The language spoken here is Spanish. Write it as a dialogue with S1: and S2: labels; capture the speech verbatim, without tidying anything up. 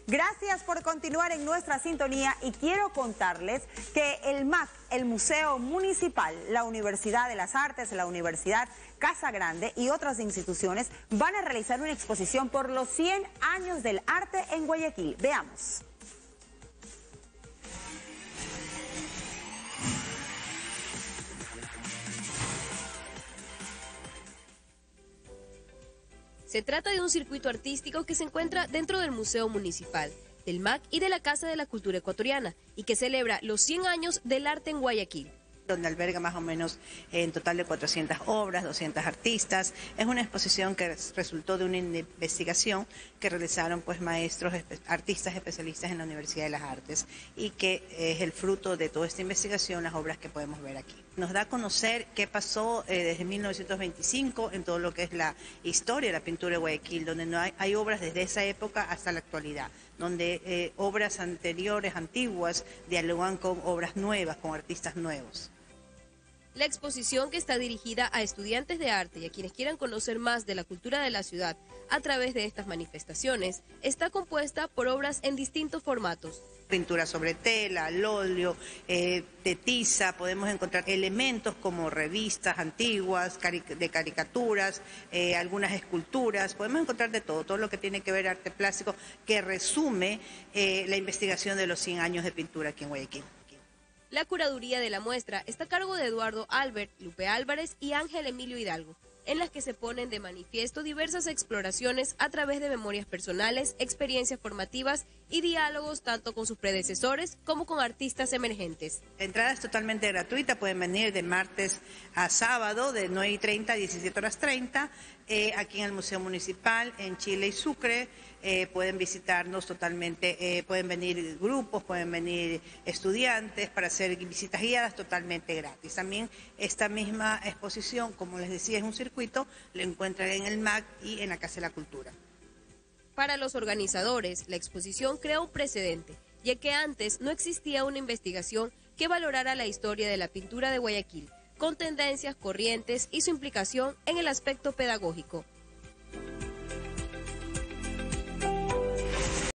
S1: Gracias por continuar en nuestra sintonía y quiero contarles que el M A C, el Museo Municipal, la Universidad de las Artes, la Universidad Casa Grande y otras instituciones van a realizar una exposición por los cien años del arte en Guayaquil. Veamos.
S2: Se trata de un circuito artístico que se encuentra dentro del Museo Municipal, del M A C y de la Casa de la Cultura Ecuatoriana y que celebra los cien años del arte en Guayaquil.
S3: Donde alberga más o menos en total de cuatrocientas obras, doscientos artistas. Es una exposición que resultó de una investigación que realizaron pues maestros, artistas especialistas en la Universidad de las Artes y que es el fruto de toda esta investigación, las obras que podemos ver aquí. Nos da a conocer qué pasó eh, desde mil novecientos veinticinco en todo lo que es la historia de la pintura de Guayaquil, donde no hay, hay obras desde esa época hasta la actualidad, donde eh, obras anteriores, antiguas, dialogan con obras nuevas, con artistas nuevos.
S2: La exposición, que está dirigida a estudiantes de arte y a quienes quieran conocer más de la cultura de la ciudad a través de estas manifestaciones, está compuesta por obras en distintos formatos.
S3: Pintura sobre tela, al óleo, eh, de tiza, podemos encontrar elementos como revistas antiguas, cari de caricaturas, eh, algunas esculturas, podemos encontrar de todo, todo lo que tiene que ver arte plástico que resume eh, la investigación de los cien años de pintura aquí en Guayaquil.
S2: La curaduría de la muestra está a cargo de Eduardo Albert, Lupe Álvarez y Ángel Emilio Hidalgo, en las que se ponen de manifiesto diversas exploraciones a través de memorias personales, experiencias formativas y diálogos tanto con sus predecesores como con artistas emergentes.
S3: La entrada es totalmente gratuita, pueden venir de martes a sábado de nueve y treinta a diecisiete horas treinta, eh, aquí en el Museo Municipal, en Chile y Sucre. Eh, pueden visitarnos totalmente, eh, pueden venir grupos, pueden venir estudiantes para hacer visitas guiadas totalmente gratis. También esta misma exposición, como les decía, es un circuito, lo encuentran en el M A C y en la Casa de la Cultura.
S2: Para los organizadores, la exposición crea un precedente, ya que antes no existía una investigación que valorara la historia de la pintura de Guayaquil, con tendencias, corrientes y su implicación en el aspecto pedagógico.